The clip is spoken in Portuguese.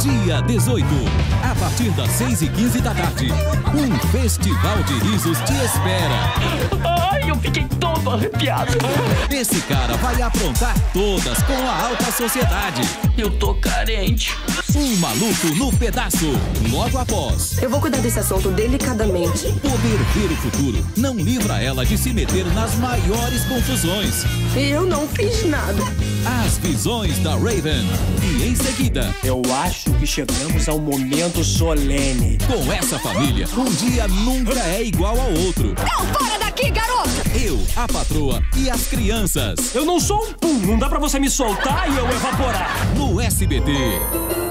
Dia 18, a partir das 6h15 da tarde, um festival de risos te espera. Ai, eu fiquei todo arrepiado. Esse cara vai aprontar todas com a alta sociedade. Eu tô carente. Um maluco no pedaço, logo após. Eu vou cuidar desse assunto delicadamente. Poder ver o futuro não livra ela de se meter nas maiores confusões. Eu não fiz nada. As visões da Raven. E em seguida, eu acho que chegamos a um momento solene. Com essa família, um dia nunca é igual ao outro. Não, fora daqui, garoto! Eu, a patroa e as crianças. Eu não sou um pum, não dá pra você me soltar e eu evaporar. No SBT.